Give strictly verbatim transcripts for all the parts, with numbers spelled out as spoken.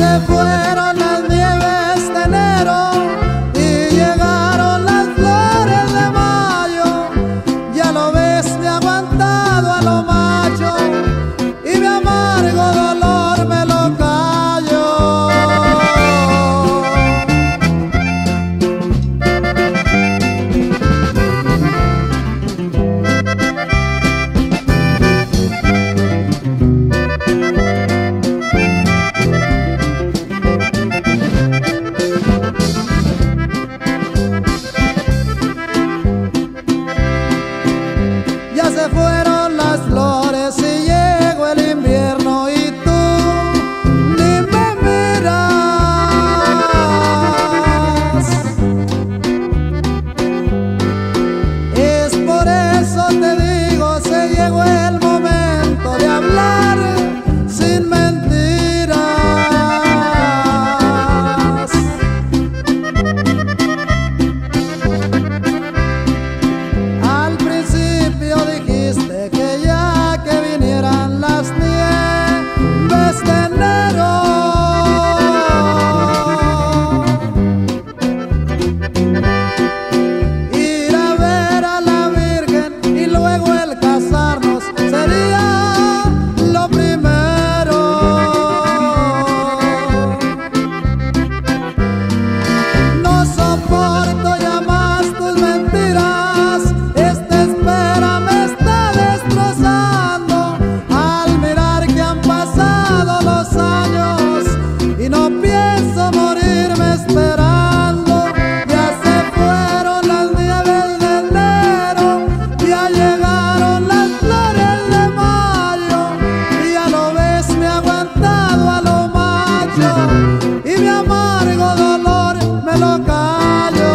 se fueron las nieves de enero y llegaron las flores de mayo. Ya lo ves, me he aguantado a lo macho y mi amargo dolor me lo callo. Ya se fueron las flores y llegó el invierno y tú ni me miras. Es por eso te digo, se llegó el momento de hablar sin mentiras. Al principio dijiste que ya que vinieran las nieves de enero, ir a ver a la Virgen y luego el casarnos sería lo primero. No soporto ya más tus mentiras, esta espera me está destrozando al mirar que han pasado los años y no pienso morirme esperando. Ya se fueron las nieves de enero, ya llegaron las flores de mayo y ya lo ves, me he aguantado a lo macho y mi amargo dolor me lo callo.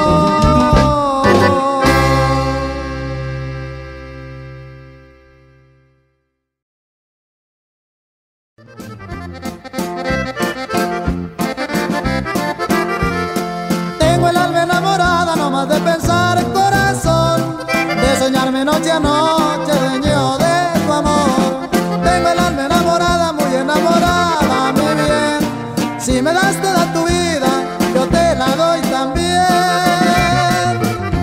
Tengo el alma enamorada nomás de pensar, corazón, de soñarme noche a noche, dueño de tu amor. Tengo el alma enamorada, muy enamorada, mi bien. Si me das toda tu vida, yo te la doy también.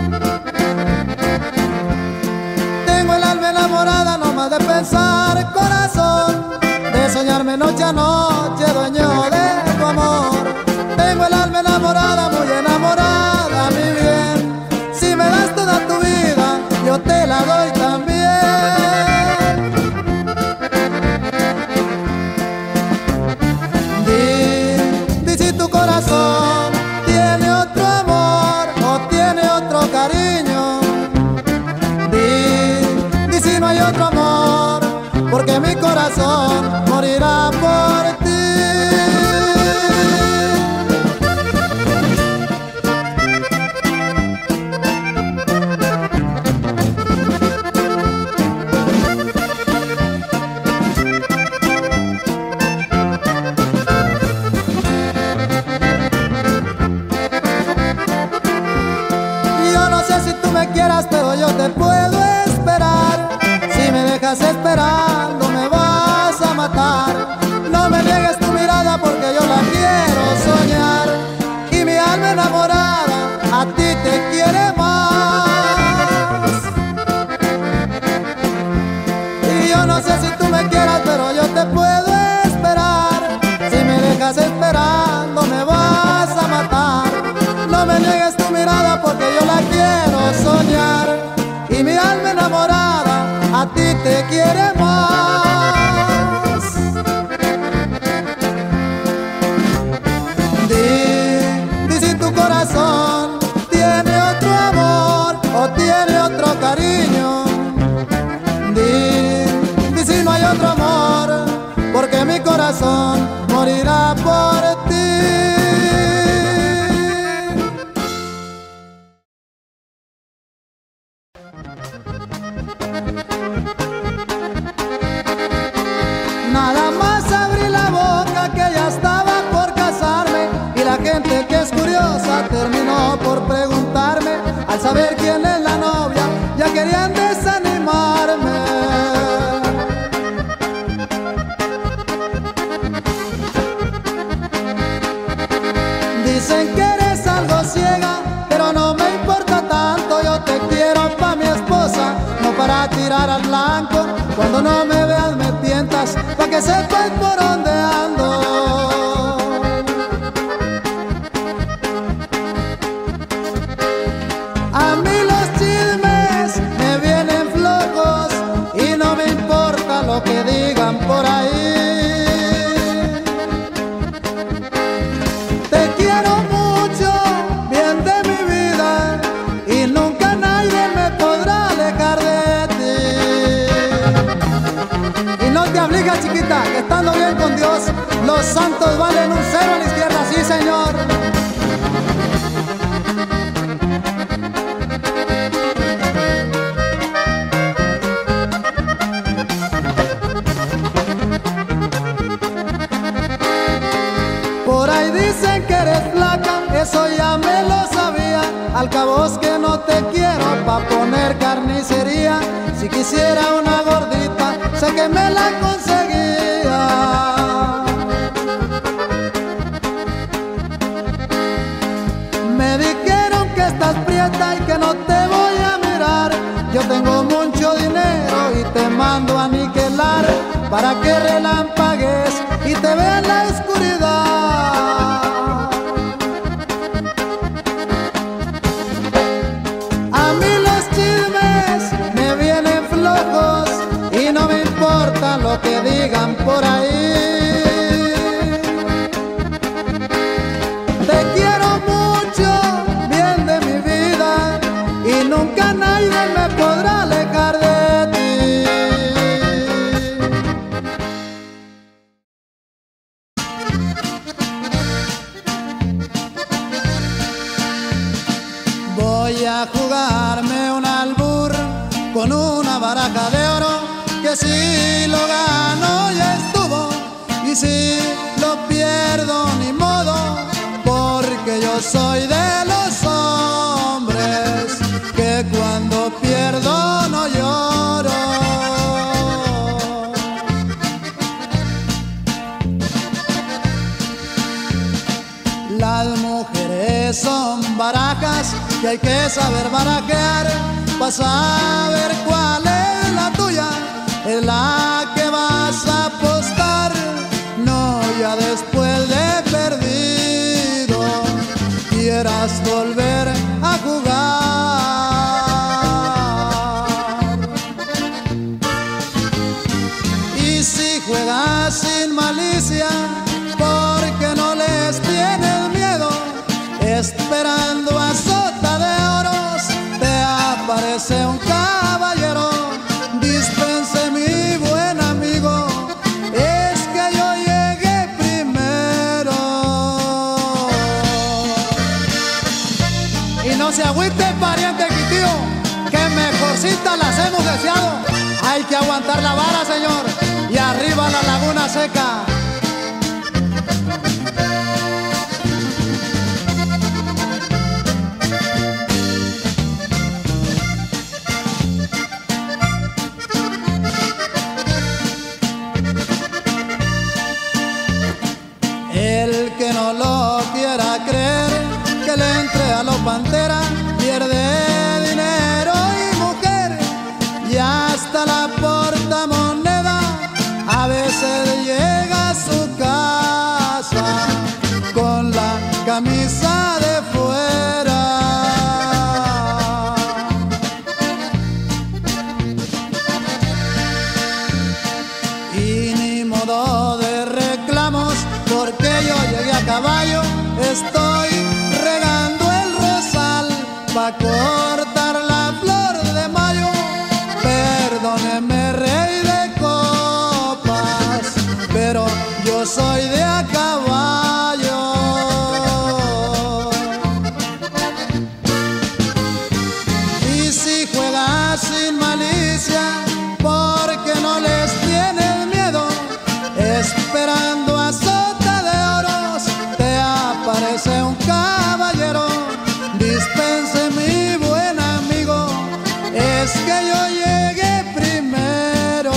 Tengo el alma enamorada nomás de pensar, corazón, de soñarme noche a noche, dueño de tu amor. Tengo el alma enamorada, muy enamorada, mi bien. Si me das toda tu vida, yo te la doy también. Di, di si tu corazón tiene otro amor o tiene otro cariño. Di, di si no hay otro amor, porque mi corazón morirá por ti. Yo no sé si tú me quieras, pero yo te puedo esperar. Si me dejas esperando me vas a matar. No me niegues tu mirada porque yo la quiero soñar y mi alma enamorada a ti te quiere más. Y yo no sé si tú me quieras, pero yo te puedo esperar. Si me dejas esperando me vas a matar. No me niegues tu mirada porque yo la quiero soñar y mi alma enamorada a ti te quiere más. Di, di si tu corazón tiene otro amor o tiene otro cariño. Di, di si no hay otro amor, porque mi corazón morirá por ti. Nada más abrí la boca que ya estaba por casarme y la gente que es curiosa terminó por preguntarme. Al saber quién es la novia ya querían desanimarme. que sepas por dónde ando. A mí los chismes me vienen flojos y no me importa lo que digan por ahí. Te quiero mucho, bien de mi vida, y nunca nadie me podrá alejar de ti. Y no te aflijas, chiquita, que estando bien con Dios, los santos valen un cero a la izquierda, sí señor. Por ahí dicen que eres flaca, eso ya me lo sabía. Al cabo es que no te quiero pa' poner carnicería. Si quisiera una gordita, sé que me la conseguía. Me dijeron que estás prieta y que no te voy a mirar. Yo tengo mucho dinero y te mando a aniquilar, para que relampagues y te vea en la oscuridad. A mí los chismes me vienen flojos y no me importa lo que digan por ahí. Te quiero mucho, bien de mi vida, y nunca nadie me podrá alejar de ti. Voy a jugarme un albur con una baraja de oro, que si lo gano ya estuvo, y si lo pierdo ni modo, porque yo soy de los hombres que cuando pierdo no lloro. Las mujeres son barajas que hay que saber barajear, para saber cuál es la tuya, es la que vas a apostar. No ya después de perdido quieras volver a jugar. Y si juegas sin malicia, porque no les tienes miedo, esperando a sota de oros te aparece un caballero. Dispense mi buen amigo, es que yo llegué primero. Y no se agüite pariente quitío, que mejorcita las hemos deseado. Hay que aguantar la vara, señor, y arriba la laguna seca. El que no lo quiera creer, que le entre a los Pantera, pierde dinero y mujer, y hasta la portamoneda. A veces llega a su casa con la camisa de fuera. Y ni modo de reclamos, porque yo llegué a caballo. Estoy regando el rosal pa' cortar la flor de mayo. Perdóneme, rey de copas, pero yo soy de a caballo. Y si juegas sin malicia, porque no les tienes miedo, esperando a sota de oros te aparece un caballero. Dispense mi buen amigo, es que yo llegué primero.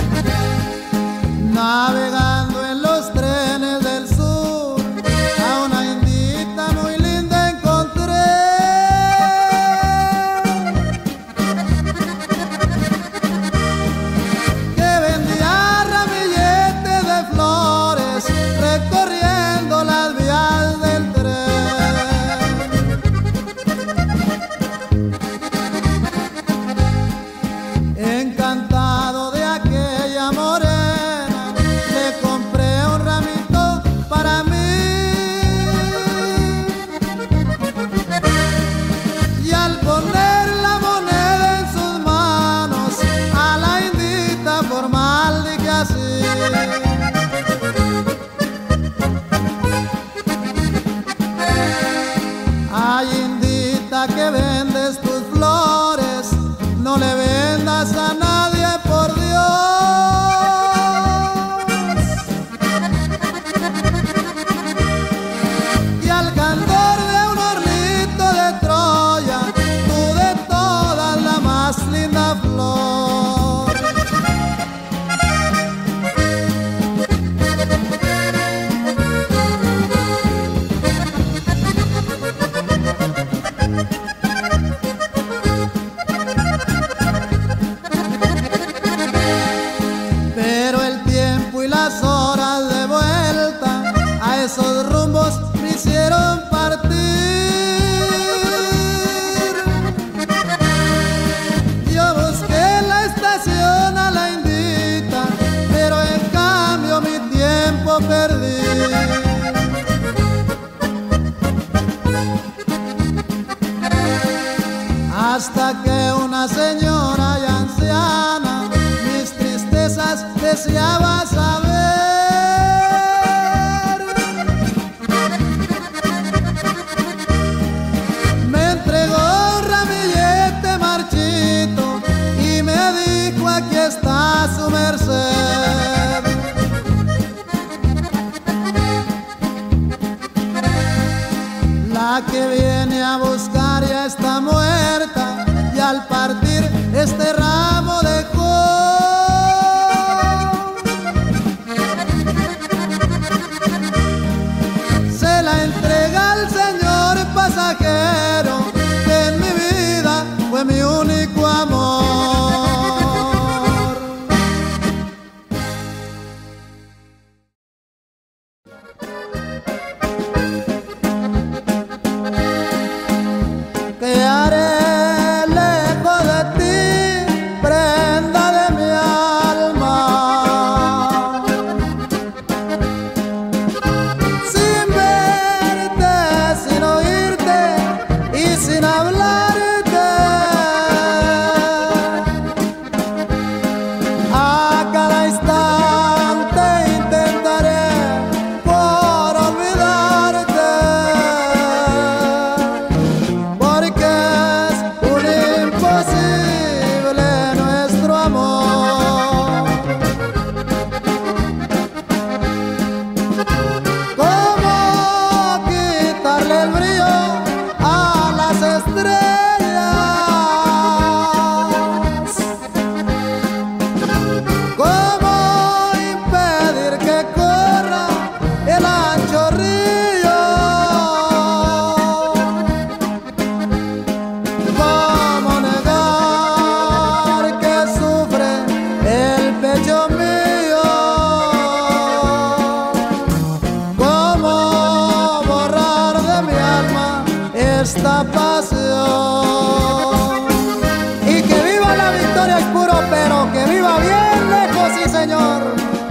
Navegando en los trenes del sur, a una hasta que una señora y anciana mis tristezas deseaba saber. Me entregó un ramillete marchito y me dijo: aquí está su merced. La que viene a buscar ya está muerta y al partir este ramo dejó. Se la entrega al señor pasajero que en mi vida fue mi único amor. ¿Qué haré lejos de ti, prenda de mi alma? Sin verte, sin oírte y sin hablarte. A cada instante intentaré por olvidarte, porque es un imposible nuestro amor. ¿Cómo quitarle el brillo a las estrellas? ¿Cómo impedir que corra el ancho río? ¿Cómo negar que sufre el pecho mío? ¿Cómo borrar de mi alma esta pasión? Y que viva la victoria es puro, pero que viva bien lejos, sí señor.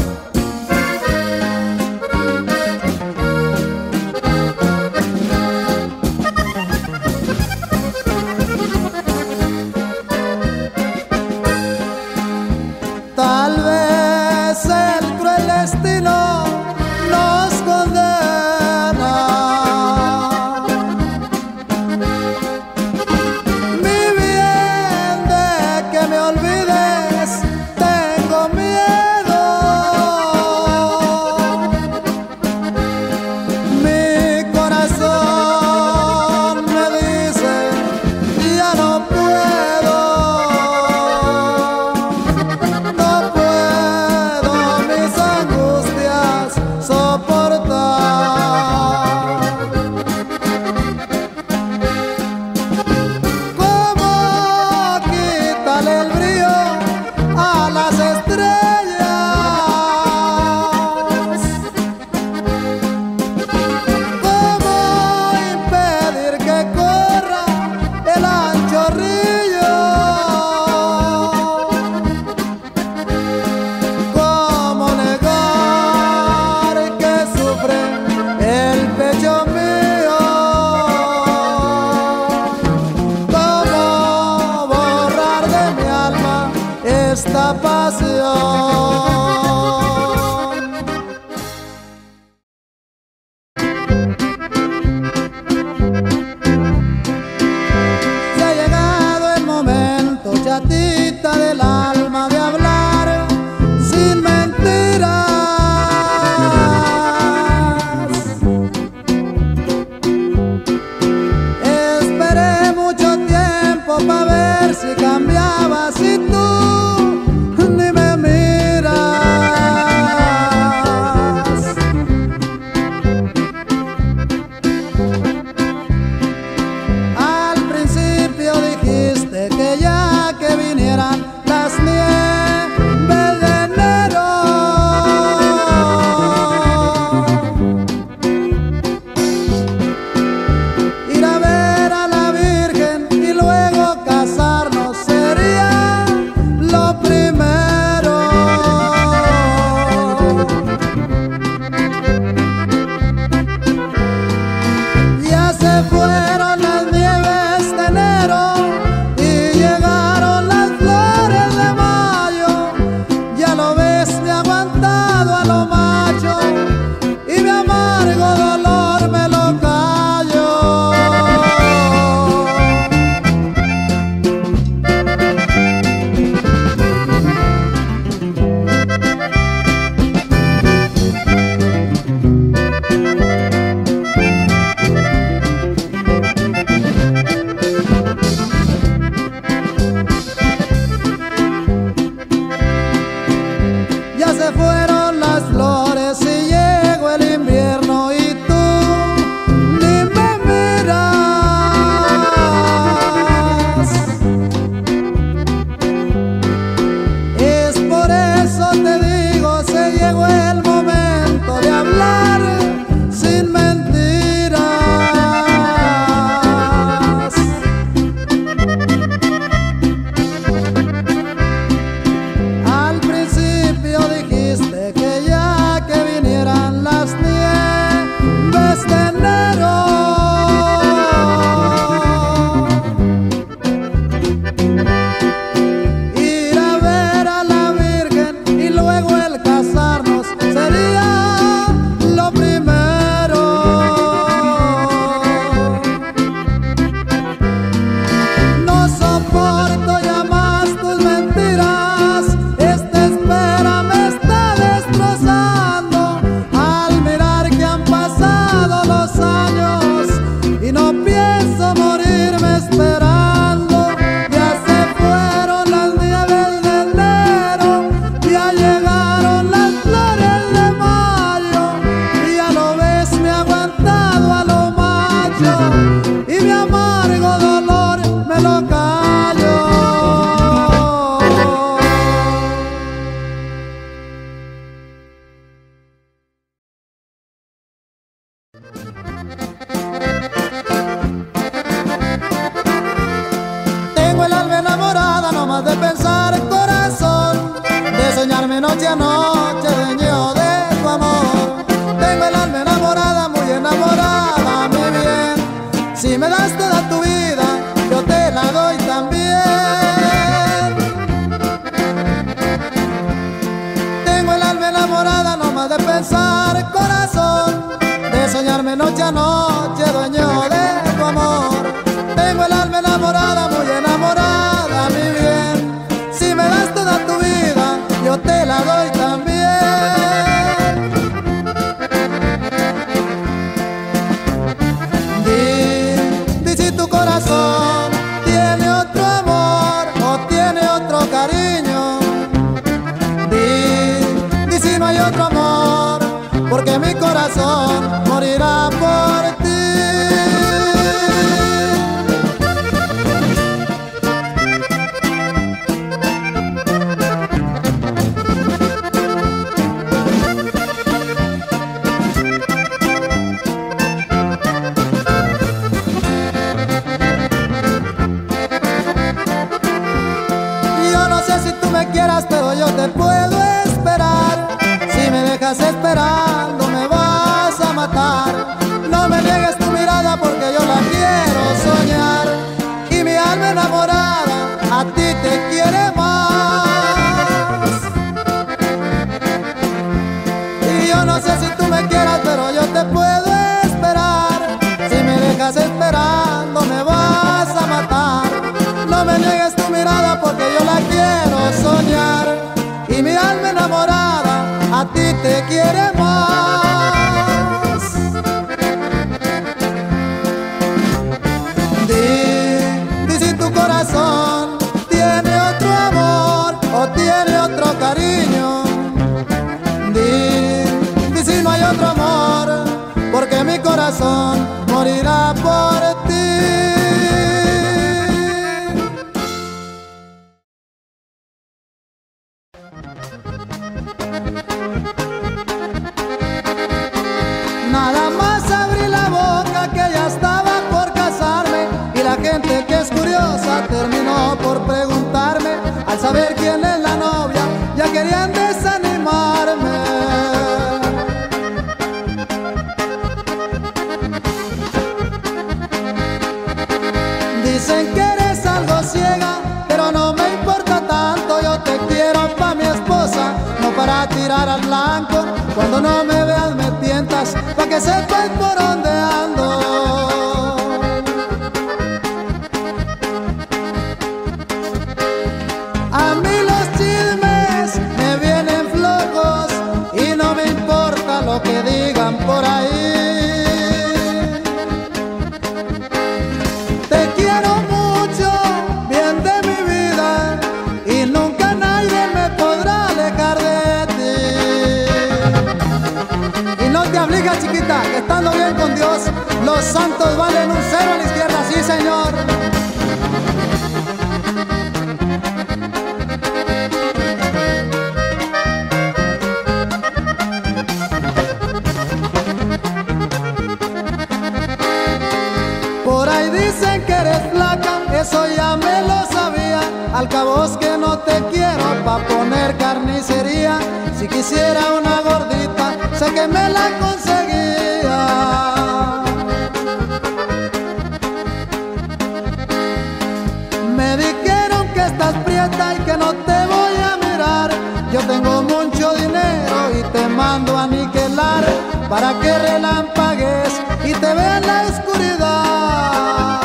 Tal vez el cruel destino nos condena anoche, dueño de tu amor. Tengo el alma enamorada, muy enamorada, mi bien. Si me das toda tu vida, yo te la doy también. Tengo el alma enamorada, no más de pensar, corazón, de soñarme noche a noche, dueño de tu amor. Tengo el alma enamorada, muy enamorada, mi bien. Si me das toda tu vida, yo te la doy también. Di, di si tu corazón tiene otro amor o tiene otro cariño. Di, di si no hay otro amor, porque mi corazón morirá por ti. Pero yo te puedo esperar. Si me dejas esperando me vas a matar. No me niegues tu mirada porque yo la quiero soñar. Y mi alma enamorada a ti te quiere más. Y yo no sé si tú me quieras, pero yo te puedo esperar. Si me dejas esperando me vas a matar. No me niegues tu mirada porque yo la quiero soñar. Y mi alma enamorada a ti te quiere más. Di, di si tu corazón tiene otro amor o tiene otro cariño. Di, di si no hay otro amor, porque mi corazón morirá por ti. Nada más abrí la boca que ya estaba por casarme, y la gente que es curiosa terminó por preguntarme. Al saber quién es la novia ya querían desanimarme. Dicen que eres algo ciega, pero no me importa tanto. Yo te quiero pa' mi esposa, no para tirar al blanco. Cuando no me veas me tientas, pa' que sepas por dónde ando. A mí los chismes me vienen flojos y no me importa lo que digan por ahí. Te quiero mucho, bien de mi vida, y nunca nadie me podrá alejar de ti. Y no te aflijas, chiquita, que estando bien con Dios, los santos valen un cero a la izquierda, sí señor. Por ahí dicen que eres flaca, eso ya me lo sabía. Al cabo es que no te quiero pa' poner carnicería. Si quisiera una gordita, sé que me la conseguía. Me dijeron que estás prieta y que no te voy a mirar. Yo tengo mucho dinero y te mando a aniquilar, para que relampagues y te vea en la oscuridad.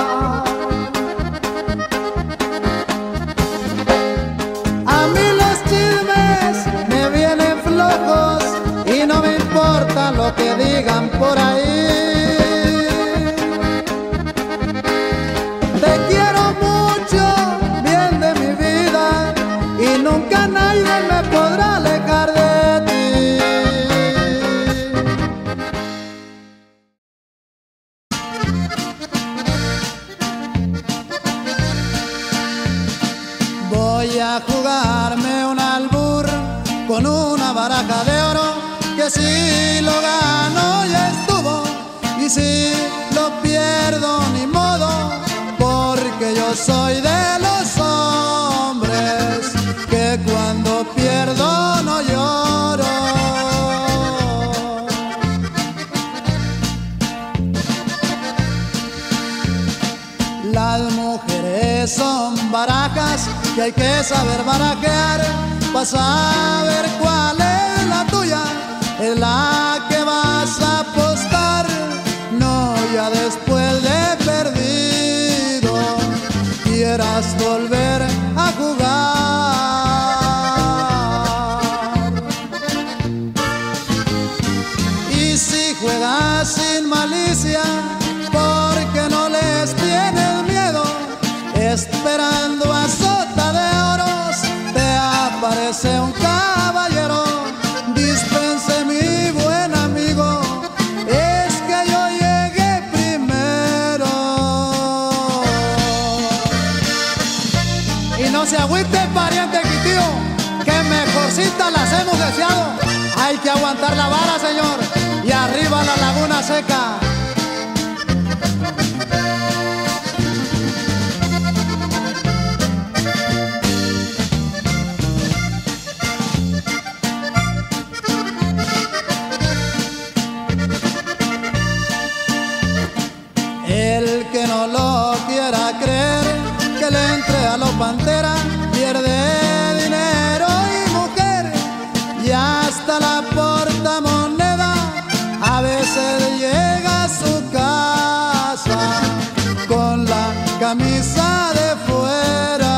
A mí los chismes me vienen flojos y no me importa lo que digan por ahí. Te quiero mucho, bien de mi vida, y nunca nadie me podrá alejar de ti. que son barajas que hay que saber barajear para saber cuál es la tuya, es la que vas a apostar. No, ya después de perdido quieras volver a jugar. Y si juegas sin malicia, porque no les tienes miedo, esperando a sota de oros, te aparece un caballero. Dispense mi buen amigo, es que yo llegué primero. Y no se agüite pariente quitío, que mejorcita las hemos deseado. Hay que aguantar la vara, señor, y arriba la laguna seca. El que no lo quiera creer, que le entre a los Pantera, pierde dinero y mujer, y hasta la portamoneda. A veces llega a su casa con la camisa de fuera.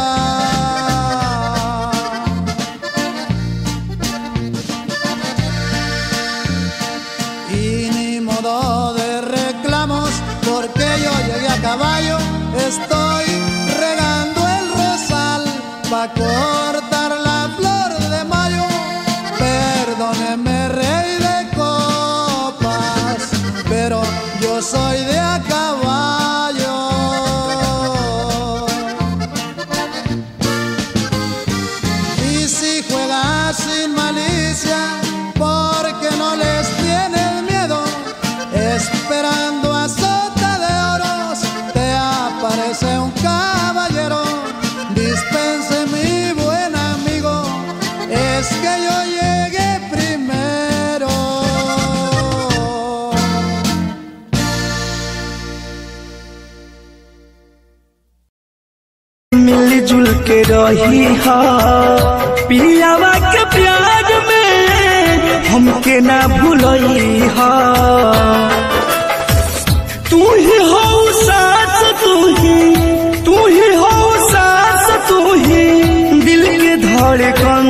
Y ni modo de reclamos, porque yo llegué a caballo, estoy regando el rosal pa' cortar la flor de mayo. Perdóneme, rey de copas, pero yo soy de a caballo. Y si juegas sin malicia, porque no les tienes miedo, esperando a sota de oros, te aparece un caballero. Dispense mi buen amigo, es que yo llegué primero. मिलजुल के रही हा पियावा के प्यार में, हमके ना भूलई हा। तू ही हो सास, तू ही तू ही हो सास, तू ही दिल के धड़कन।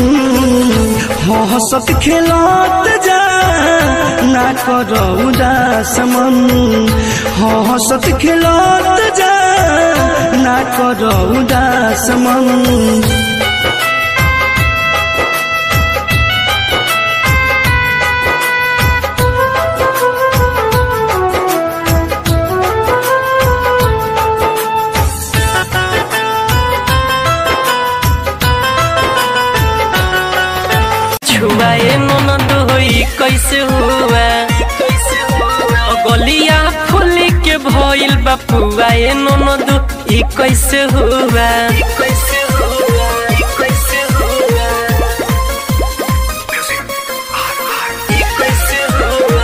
हंसत खेलत जा ना करो उदास मन, हंसत खेलत जा ना करो उदास मन। छुआए ननद होई कैसे हुआ, गलिया फूल के भइल बापुआ। ए ननद ई कैसे हुआ, कैसे हुआ, कैसे हुआ, कैसे हुआ।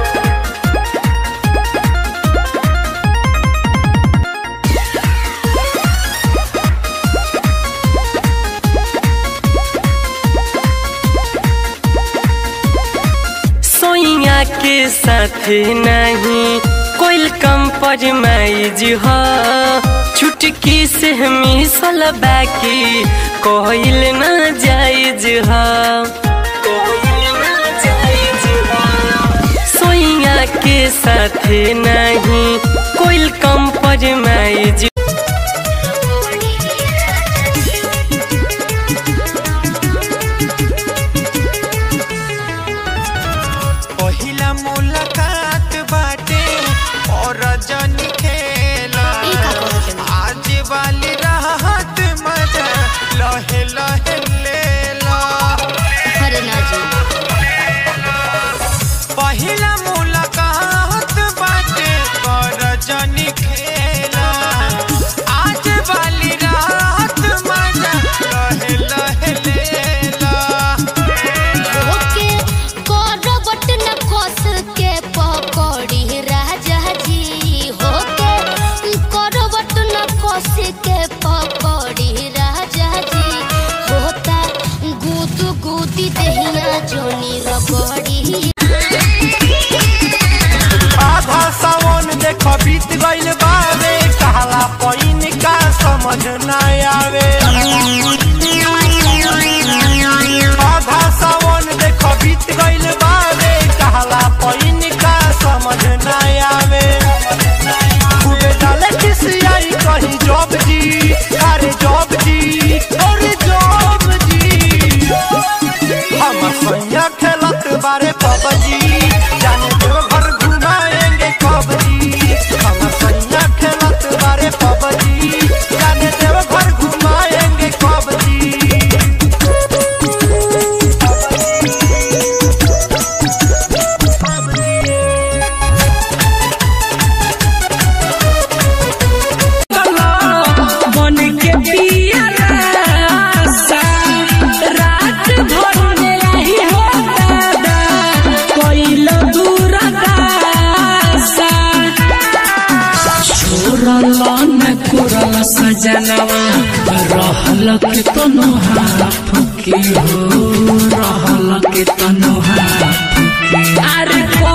सोइया के साथ नहीं कोई कम परमाइज हो, छुटकी से मिसल बाकी कोइल ना जायज हो, कोइल ना जायज हो। सोइया के साथ नहीं कोई कम परमाइज। मुलाकात बाटे और रजनी खेला, आज वाली राहत मजा लहे लहे लेला। पहला मुलाकात बाटे और गइल बावे कहला पैन का समझ ना आवे आधा सावन देखो बीत गइल बावे कहला पैन का समझ ना आवे खूबे डाले किसियाई कहीं जॉब जी अरे जॉब जी अरे जॉब जी हम सैया खेलत बारे पबजी जाने दो घर घुमाएंगे कब जी हम सैया खेलत बारे पबजी जाने दो घर घुमाएंगे कब जी सजनवा रहल के तनो हाथ के हो रहल के तनो हाथ के अरे